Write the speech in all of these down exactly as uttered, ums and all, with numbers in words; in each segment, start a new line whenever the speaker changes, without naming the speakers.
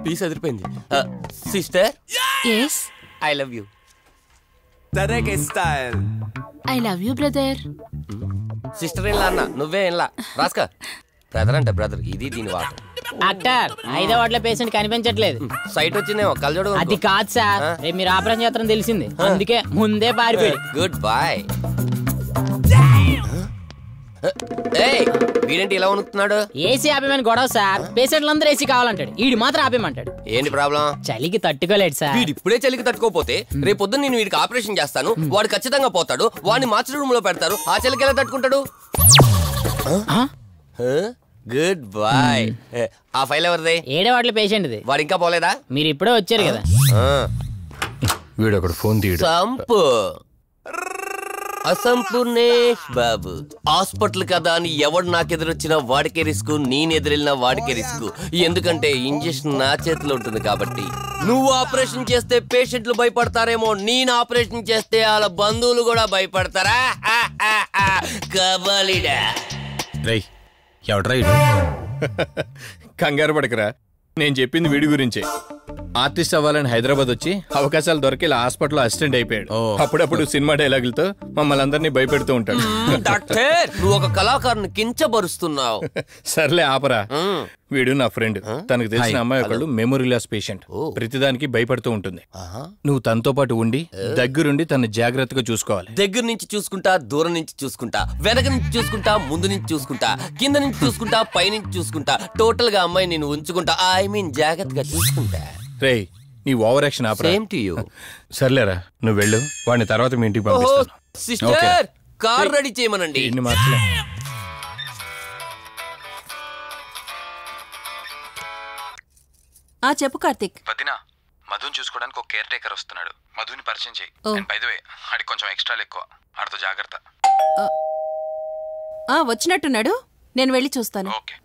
Piece అదిరిపోయింది. Sister,
yes,
I love you. Tarek style.
I love you brother.
Sister ఇలా అన్న నువ్వే ఇలా రాస్కా. బ్రదర్ అంటే బ్రదర్, ఇది దీని వాట.
డాక్టర్ ఐదో వార్డులో పేషెంట్ కనిపించట్లేదు.
సైట్ వచ్చిందేమో కళ్ళజోడు.
అది కాదు సార్, రేపు మీరు ఆపరేషన్ చేస్తారని తెలిసింది, అందుకే ముందే పారిపోయి.
Good boy. వీడేంటి ఇలా వణుకుతున్నాడు?
ఏసీ ఆపేమని గొడవ సార్, పేషెంట్లందరూ ఏసీ కావాలంటాడు, ఈడు మాత్రం ఆపేమంటాడు.
ఏంటి ప్రాబ్లం?
చలికి తట్టుకోలేడు సార్.
వీడు ఇప్పుడే చలికి తట్టుకోపోతే రేపు పొద్దున్న నేను వీడికి ఆపరేషన్ చేస్తాను, వాడు ఖచ్చితంగా పోతాడు, వాడిని మార్చి రూమ్ లో పెడతారు, ఆ చలికి ఎలా తట్టుకుంటాడు? Good boy. ఆ ఫైల్ ఎవరిది?
ఏడో వార్డులో పేషెంట్ ది.
వాడు ఇంకా పోలేదా?
మీరు ఇప్పుడే వచ్చారు కదా.
వీడు అక్కడ ఫోన్ తీయడు.
సంపు అసంపూర్ణేష్ బాబు. హాస్పిటల్ కదా అని ఎవడు నాకెదురొచ్చినా వాడికే రిస్క్, నేనెదిరెళ్ళినా వాడికే రిస్క్. ఎందుకంటే ఇంజక్షన్ నా చేతిలో ఉంటుంది కాబట్టి. నువ్వు ఆపరేషన్ చేస్తే పేషెంట్లు భయపడతారేమో, నేను ఆపరేషన్ చేస్తే వాళ్ళ బంధువులు కూడా భయపడతారా? కబలిడా
రై ఎవడ్రా ఇడు? కంగారు పడకరా, నేను చెప్పింది వీడి గురించే. ఆర్టిస్ట్ అవ్వాలని హైదరాబాద్ వచ్చి అవకాశాలు దొరికి ఇలా హాస్పిటల్ అసిస్టెంట్ అయిపోయాడు. అప్పుడప్పుడు సినిమా డైలాగులతో మమ్మల్ని అందరినీ భయపెడుతూ ఉంటాడు.
డాక్టర్, నువ్వు ఒక కళాకారుని కించబరుస్తున్నావు.
సర్లే ఆపరా. వీడు నా ఫ్రెండ్. తనకు తెలిసిన అమ్మాయి ఒకళ్ళు మెమొరీ లాస్ పేషెంట్. ప్రతిదానికి భయపడుతూ ఉంటుంది. నువ్వు తనతో పాటు ఉండి దగ్గరుండి తను జాగ్రత్తగా చూసుకోవాలి.
దగ్గర నుంచి చూసుకుంటా, దూరం నుంచి చూసుకుంటా, వెనక నుంచి చూసుకుంటా, ముందు నుంచి చూసుకుంటా, కింద నుంచి చూసుకుంటా, పై నుంచి చూసుకుంటా, టోటల్ గా అమ్మాయి నేను ఉంచుకుంటా. ఐ మీన్ జాగ్రత్తగా చూసుకుంటా.
రేయ్, నీ ఓవర్ యాక్షన్ ఆపరా.
Same to you.
సర్లేరా, నువ్వు వెళ్ళు. వాడిని తర్వాత మీ ఇంటికి పంపిస్తాను.
సిస్టర్, కార్ రెడీ చేయమనండి.
ఇన్ని మార్చలే.
ఆ చెప్పు కార్తిక్.
వదినా, మధుని చూసుకోవడానికి ఒక కేర్ టేకర్ వస్తున్నాడు. మధుని పరిచయం చేయి. బై ది వే, ఆడికి కొంచెం ఎక్స్ట్రాలు ఎక్కువ, ఆడితో జాగ్రత్త.
ఆ వచ్చినట్టున్నాడు, నేను వెళ్ళి చూస్తాను.
ఓకే.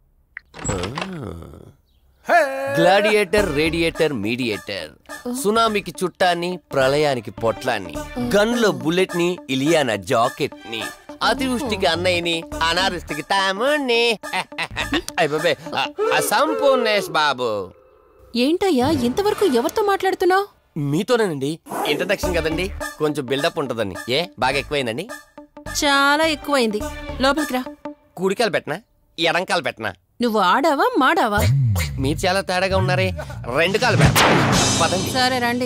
Gladiator, radiator, mediator. సునామీకి చుట్టాన్ని, ప్రళయానికి పొట్లాన్ని, గన్లో బుల్లెట్ ని, ఇలియానా జాకెట్ ని, అతివృష్టికి అన్నయ్యని, అనావృష్టికి తమ్ముణ్ణి. అసంపూర్ణేష్ బాబు.
ఏంటయ్యా ఇంతవరకు ఎవరితో మాట్లాడుతున్నావు?
మీతోనేనండి. ఇంట్రడక్షన్ కదండి, కొంచెం బిల్డప్ ఉంటదండి. ఏ బాగా ఎక్కువైందండి?
చాలా ఎక్కువైంది. లోపలికి రా.
కుడికాలు పెట్టనా, ఎడంకాలు పెట్టనా?
నువ్వు ఆడావా మాడావా?
మీరు చాలా తేడాగా ఉన్నారే. రెండు కాలు పెట్ట. పదండి.
సరే రండి.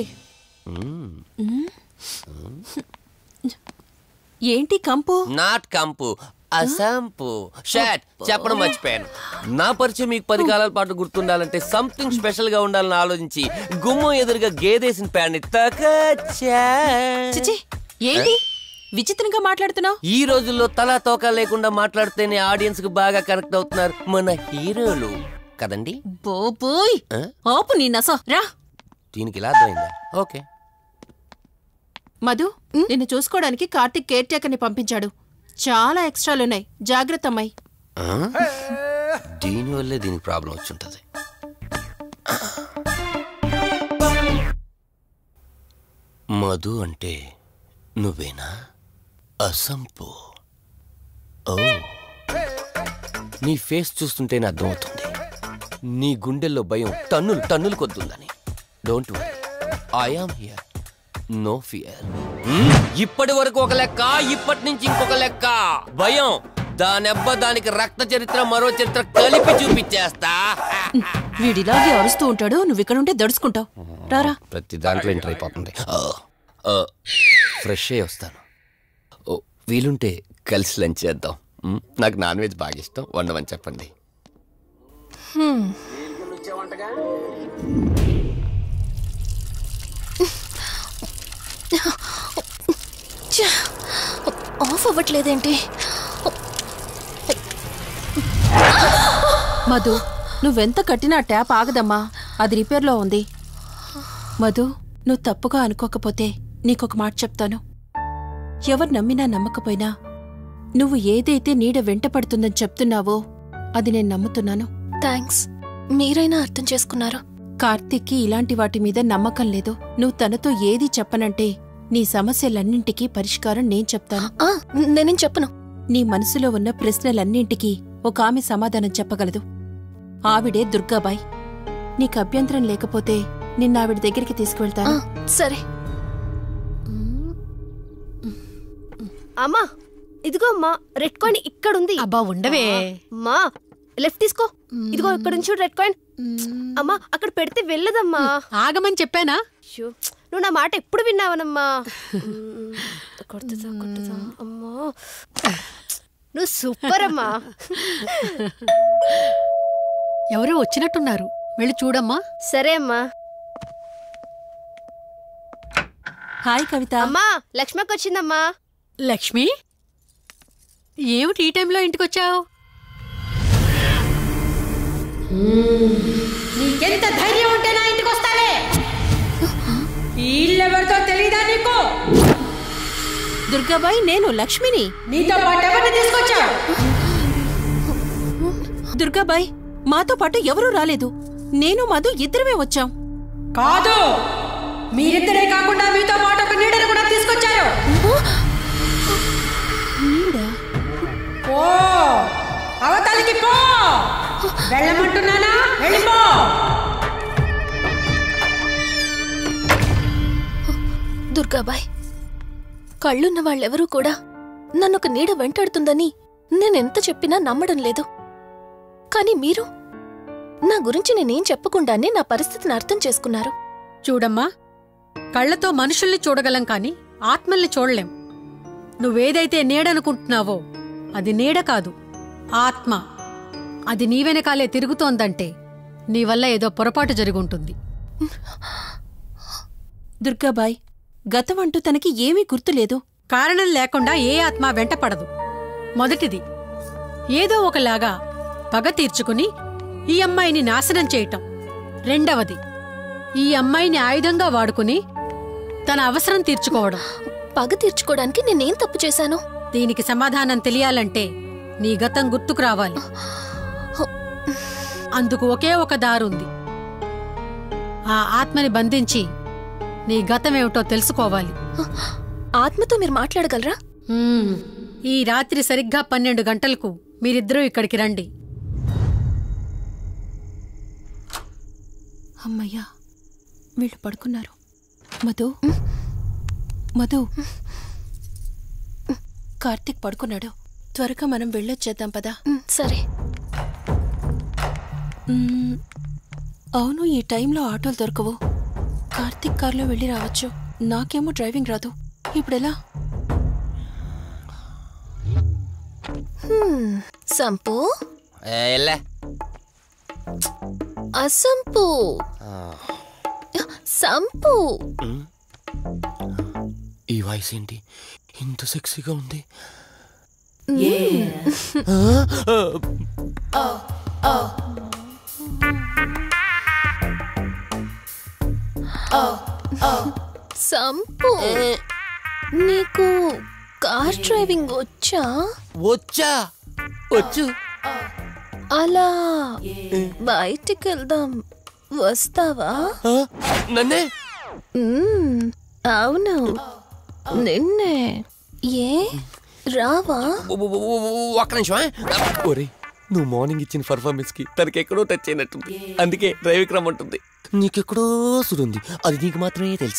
ఏంటి కంపు?
నాట్ కంపు, అసంపు. షాట్ చెప్పడం మర్చిపోయాను. నా పరిచయం మీకు పది కాలాల పాటు గుర్తుండాలంటే సంథింగ్ స్పెషల్ గా ఉండాలని ఆలోచించి గుమ్మం ఎదురుగా గేదేసిన ప్యాడ్ని తకచ్చా.
చిచి, ఏంటి విచిత్రంగా మాట్లాడుతున్నావు?
ఈ రోజుల్లో తలా తోక లేకుండా మాట్లాడితేనే ఆడియన్స్ కు బాగా కనెక్ట్ అవుతున్నారు మన హీరోలు కదండి.
బోబోయ్, ఆపు నీ నస. రా.
దీనికి ఇలా అర్థమైందా? ఓకే.
మధు, నిన్ను చూసుకోవడానికి కార్తిక్ కేర్ టేకర్ ని పంపించాడు. చాలా ఎక్స్ట్రాలున్నాయి, జాగ్రత్త అమ్మాయి.
దీనివల్లే దీనికి ప్రాబ్లం వచ్చుంటది. మధు అంటే నువ్వేనా? అసంపు. ఓ, నీ ఫేస్ చూస్తుంటేనే అర్థమవుతుంది నీ గుండెల్లో భయం టన్నులు టన్నులు కొద్దుందని. Don't worry, I am here, no fear. ఇప్పటి వరకు ఒక లెక్క, ఇప్పటి నుంచి ఇంకొక లెక్క. భయం దానెబ్బ, దానికి రక్త చరిత్ర, మరో చరిత్ర కలిపి చూపించేస్తా.
వీడిలాగే అరుస్తూ ఉంటాడు, నువ్వు ఇక్కడ ఉంటే దడుచుకుంటావు. రారా.
ప్రతి దాంట్లో ఎంటర్ అయిపోతుంది. ఫ్రెష్ అయ్యి వస్తాను. వీలుంటే కలిసి లంచ్ చేద్దాం. నాకు నాన్ వెజ్ బాగా ఇష్టం, వండమని చెప్పండి.
ఆఫ్ అవ్వట్లేదేంటి?
మధు, నువ్వెంత కట్టినా ట్యాప్ ఆగదమ్మా, అది రిపేర్లో ఉంది. మధు, నువ్వు తప్పుగా అనుకోకపోతే నీకొక మాట చెప్తాను. ఎవరు నమ్మినా నమ్మకపోయినా నువ్వు ఏదైతే నీడ వెంట పడుతుందని చెప్తున్నావో అది నేను నమ్ముతున్నాను.
థ్యాంక్స్, మీరైనా అర్థం చేసుకున్నారు.
కార్తిక్కి ఇలాంటి వాటి మీద నమ్మకం లేదు. నువ్వు తనతో ఏది చెప్పనంటే నీ సమస్యలన్నింటికీ పరిష్కారం నేను చెప్తాను.
నేనేం చెప్పను.
నీ మనసులో ఉన్న ప్రశ్నలన్నింటికీ ఒక ఆమె సమాధానం చెప్పగలదు. ఆవిడే దుర్గాబాయ్. నీకు అభ్యంతరం లేకపోతే నిన్న ఆవిడ దగ్గరికి తీసుకువెళ్తాను.
సరే.
అమ్మా ఇదిగో అమ్మా రెడ్ కాయిన్ ఇక్కడ ఉంది.
అబ్బా ఉండవే.
అమ్మా లెఫ్ట్ తీసుకో. ఇదిగో ఇక్కడ నుంచి రెడ్ కాయిన్. అమ్మా అక్కడ పెడితే వెళ్ళదమ్మా.
ఆగమని చెప్పానా?
నువ్వు నా మాట ఎప్పుడు విన్నావనమ్మా. కొడుతుందా కొడుతుందా అమ్మా. నువ్వు సూపర్ అమ్మా.
ఎవరో వచ్చినట్టున్నారు, వెళ్ళి చూడమ్మా.
సరే అమ్మా.
హాయ్ కవిత.
అమ్మా లక్ష్మకి వచ్చిందమ్మా.
లక్ష్మి, ఏమిటి ఈ టైంలో ఇంటికొచ్చావు? నీకెంత ధైర్యం ఉంటే నా ఇంటికి వస్తావే? ఇల్లెవరితో తెలీదా నీకు?
దుర్గాబాయ్, నేను లక్ష్మిని.
నీతో పాటు ఎవరిని తీసుకొచ్చావు?
దుర్గాబాయ్, మాతో పాటు ఎవరూ రాలేదు. నేను మధు ఇద్దరమే వచ్చాం.
కాదు, మీరిద్దరే కాకుండా మీతో పాటు ఒక నీడను కూడా తీసుకొచ్చారు. ఓ అవతలికి పో. వెళ్ళమంటున్నానా? వెళ్ళిపో.
దుర్గాబాయ్, కళ్ళున్న వాళ్ళెవరూ కూడా నన్ను ఒక నీడ వెంటాడుతుందని నేనెంత చెప్పినా నమ్మడం లేదు. కానీ మీరు నా గురించి నేనేం చెప్పకుండానే నా పరిస్థితిని అర్థం చేసుకున్నారు.
చూడమ్మా, కళ్ళతో మనుషుల్ని చూడగలం కాని ఆత్మల్ని చూడలేం. నువ్వేదైతే నీడనుకుంటున్నావో అది నీడ కాదు, ఆత్మ. అది నీ వెనకాలే తిరుగుతోందంటే నీ వల్ల ఏదో పొరపాటు జరుగుంటుంది.
దుర్గాబాయ్, గతం అంటూ తనకి ఏమీ గుర్తులేదు.
కారణం లేకుండా ఏ ఆత్మ వెంటపడదు. మొదటిది, ఏదో ఒకలాగా పగ తీర్చుకుని ఈ అమ్మాయిని నాశనం చేయటం. రెండవది, ఈ అమ్మాయిని ఆయుధంగా వాడుకుని తన అవసరం తీర్చుకోవడం.
పగ తీర్చుకోవడానికి నేనేం తప్పు చేశాను?
దీనికి సమాధానం తెలియాలంటే నీ గతం గుర్తుకు రావాలి. అందుకు ఒకే ఒక దారుంది. ఆ ఆత్మని బంధించి నీ గతమేమిటో తెలుసుకోవాలి.
ఆత్మతో మీరు మాట్లాడగలరా?
ఈ రాత్రి సరిగ్గా పన్నెండు గంటలకు మీరిద్దరూ ఇక్కడికి రండి.
అమ్మయ్యా, వీళ్ళు పడుకున్నారు. మధు మధు కార్తీక్ పడుకున్నాడు. త్వరగా మనం వెళ్ళొచ్చేద్దాం పదా.
సరే.
అవును, ఈ టైంలో ఆటోలు దొరకవు. కార్తీక్ కార్లో వెళ్ళి రావచ్చు. నాకేమో డ్రైవింగ్ రాదు. ఇప్పుడెలా?
సంపు అసంపు సంపు.
ఈ వాయిస్ ఏంటి ఇంత సెక్సీగా ఉంది?
సంపు, నీకు కార్ డ్రైవింగ్ వచ్చా?
వచ్చా వచ్చు.
అలా బయటికి వెళ్దాం, వస్తావా?
నన్నే?
అవును, నిన్నే. ఏ రావా?
ఒక్క నిమిషం. ఒరే, నువ్వు మార్నింగ్ ఇచ్చిన పర్ఫార్మెన్స్ కి తనకి ఎక్కడో టచ్ అయినట్టుంది. అందుకే డ్రైవింగ్ రమ్మంటుంది. నీకెక్కడో సుడుంది, అది నీకు మాత్రమే తెలుసు.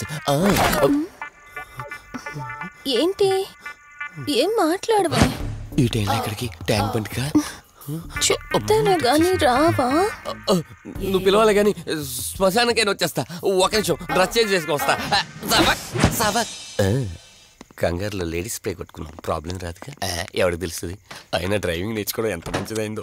ఏంటి ఏం మాట్లాడవా?
ఈ టైంలో ఎక్కడికి? ట్యాంక్ బండ్కా?
చెప్తానే గాని రావా?
నువ్వు పిలవాలి గాని శ్మశానకైనా వచ్చేస్తా. ఒక నిమిషం డ్రెస్ చేంజ్ చేసుకుని వస్తా. కంగారులో లేడీస్ స్ప్రే కొట్టుకున్నాం, ప్రాబ్లం రాదుగా. ఎవరికి తెలుస్తుంది? అయినా డ్రైవింగ్ నేర్చుకోవడం ఎంత మంచిదైందో.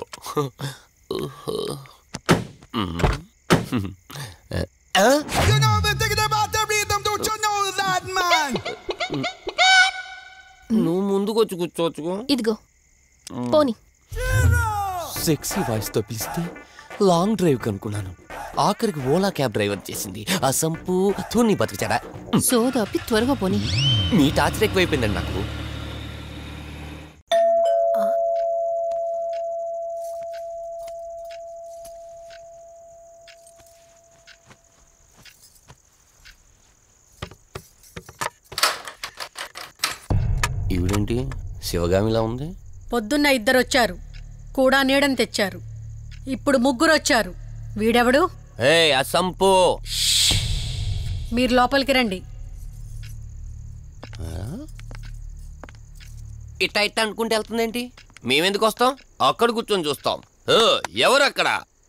నువ్వు ముందుకు వచ్చి కూర్చోవచ్చు.
ఇదిగో పోనీ.
సెక్సీ వాయిస్ తో పిలిస్తే లాంగ్ డ్రైవ్ కనుకున్నాను. ఆఖరికి ఓలా క్యాబ్ డ్రైవర్ చేసింది ఆ సంపు. తూని బతికిచాడా?
సోదాపి త్వరగా పోనీ.
మీ టార్చర్ ఎక్కువైపోయిందండి నాకు. ఈవిడేంటి శివగామిలా ఉంది?
పొద్దున్న ఇద్దరొచ్చారు, కూడా నీడని తెచ్చారు. ఇప్పుడు ముగ్గురొచ్చారు. వీడెవడు?
ఏ అసంపు,
మీరు లోపలికి రండి.
ఇట్ట ఇట్ట అనుకుంటే వెళ్తుందేంటి? మేమెందుకు వస్తాం? అక్కడ కూర్చొని చూస్తాం. ఎవరు అక్కడ?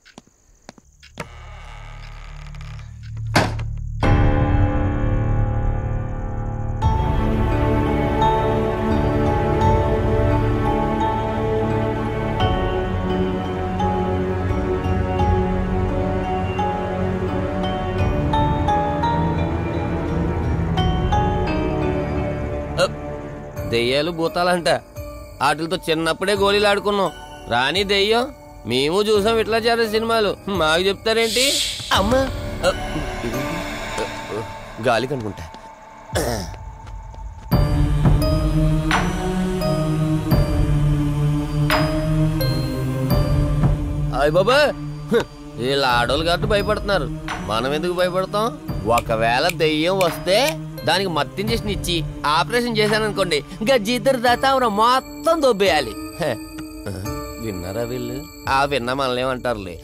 దెయ్యాలు భూతాలంట. వాటితో చిన్నప్పుడే గోళీలు ఆడుకున్నాం. రాని దెయ్యం మేము చూసాం ఇట్లా చేరే సినిమాలు. మాకు చెప్తారేంటి? అమ్మా గాలి కనుకుంటా. అయ్య బాబా, వీళ్ళ ఆడోళ్ళు కాబట్టి భయపడుతున్నారు. మనం ఎందుకు భయపడతాం? ఒకవేళ దెయ్యం వస్తే దానికి మత్తు ఇంజెక్షన్ ఇచ్చి ఆపరేషన్ చేశాననుకోండి, గజ్జిద్దరు దాతావరం మొత్తం దొబ్బేయాలి. విన్నారా వీళ్ళు? ఆ విన్నా మనల్ని ఏమంటారులే.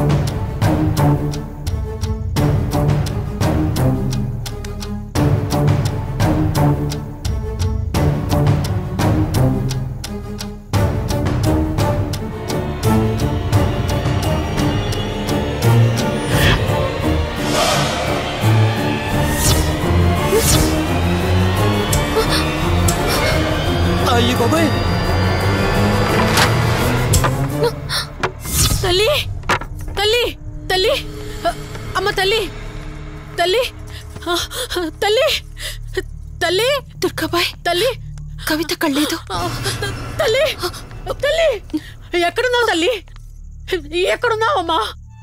అయ్యి బాబాయ్,
తల్లి తల్లి తల్లి అమ్మ తల్లి తల్లి తల్లి తల్లి
దుర్గాబాయ్,
తల్లి
కవిత కళ్ళేదు.
తల్లి తల్లి ఎక్కడున్నావు తల్లి? ఎక్కడున్నావు అమ్మా?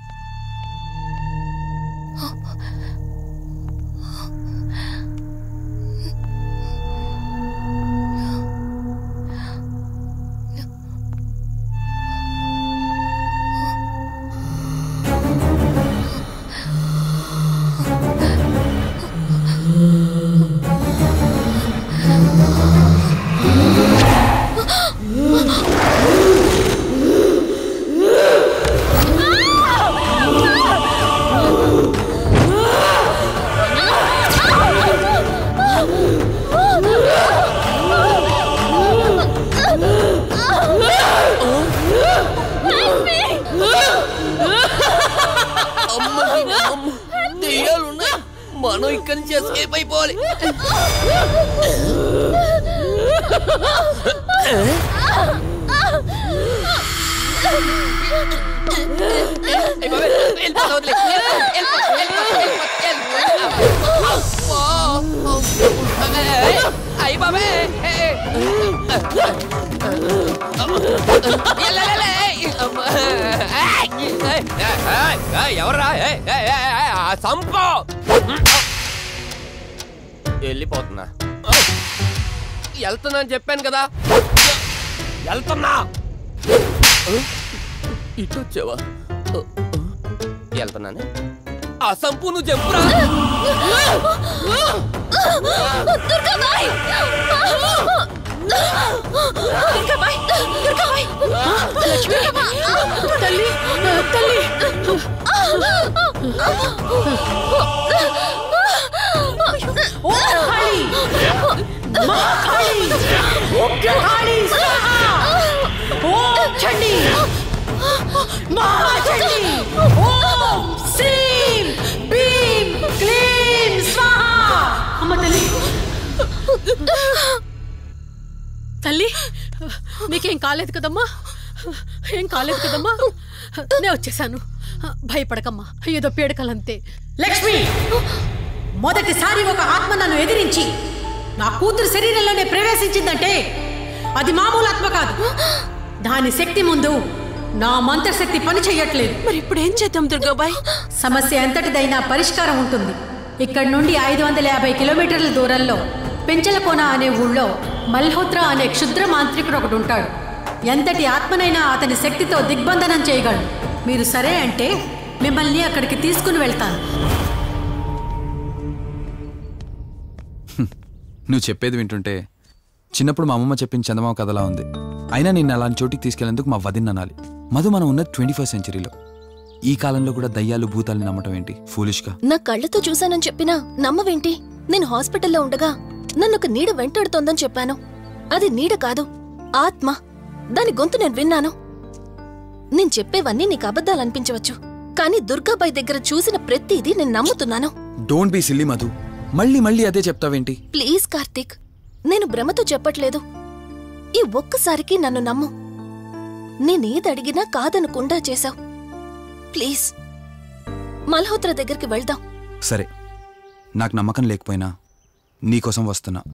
దెయ్యాలున్నాయి, మనం ఇక్కడి నుంచి ఎస్కేప్ అయిపోవాలి. అయ్యి బాబే, ఎవర్రా? సంపో వెళ్ళిపోతున్నా. వెళ్తున్నా అని చెప్పాను కదా, వెళ్తున్నా. ఇటు వచ్చావా? వెళ్తున్నాను. ఆ సంపు నువ్వు చెప్పురా.
దుర్గాబాయ్, దుర్గాబాయ్, దుర్గాబాయ్,
లక్ష్మి తల్లి తల్లి ఓ కాళీ, మా కాళీ, ఉగ్ర కాళీ స్వాహా, ఓం చండీ, మహాచండీ, ఓం శ్రీం భీం క్లీం స్వాహా. అమ్మ తల్లి తల్లి నీకేం కాలేదు కదమ్మా? ఏం కాలేదు కదమ్మా? నేను వచ్చేసాను, భయపడకమ్మా. ఏదో పీడకలంతే. లక్ష్మి, మొదటిసారి ఒక ఆత్మ నన్ను ఎదిరించి నా కూతురు శరీరంలోనే ప్రవేశించిందంటే అది మామూలు ఆత్మ కాదు. దాని శక్తి ముందు నా మంత్రశక్తి పని చెయ్యట్లేదు.
మరి ఇప్పుడు ఏం చేద్దాం దుర్గాబాయ్?
సమస్య ఎంతటిదైనా పరిష్కారం ఉంటుంది. ఇక్కడ నుండి ఐదు వందల యాభై కిలోమీటర్ల దూరంలో పెంచలకోన అనే ఊళ్ళో మల్హోత్రా అనే క్షుద్ర మాంత్రికుడు ఒకడు ఉంటాడు. ఎంతటి ఆత్మనైనా అతని శక్తితో దిగ్బంధనం చేయగలడు. మీరు సరే అంటే మిమ్మల్ని అక్కడికి తీసుకుని వెళ్తాను.
నువ్వు చెప్పేది వింటుంటే చిన్నప్పుడు మా అమ్మమ్మ చెప్పిన చందమామ కథలా ఉంది. అయినా నిన్ను అలాంటి చోటికి తీసుకెళ్లేందుకు మా వదిన అనాలి. మధు, మనం ఉన్నది ట్వంటీ ఫస్ట్ సెంచరీలో. ఈ కాలంలో కూడా దయ్యాలు భూతాల్ని నమ్మటం ఏంటి ఫూలిష్గా?
నా కళ్ళతో చూశానని చెప్పినా నమ్మవేంటి? నేను హాస్పిటల్లో ఉండగా నన్ను ఒక నీడ వెంటాడుతోందని చెప్పాను. అది నీడ కాదు, ఆత్మ. దాని గొంతు నేను విన్నాను. నేను చెప్పేవన్నీ నీకు అబద్ధాలనిపించవచ్చు, కానీ దుర్గాబాయ్ దగ్గర చూసిన ప్రతిదీ నేను నమ్ముతున్నాను.
డోంట్ బీ సిల్లీ మధు, మళ్ళీ మళ్ళీ అదే చెప్తావేంటి?
ప్లీజ్ కార్తీక్, నేను భ్రమతో చెప్పట్లేదు. ఈ ఒక్కసారికి నన్ను నమ్ము. నేనేది అడిగినా కాదనకుండా చేశావు. ప్లీజ్ మల్హోత్రా దగ్గరికి వెళ్దాం.
సరే, నాకు నమ్మకం లేకపోయినా నీకోసం వస్తున్నా.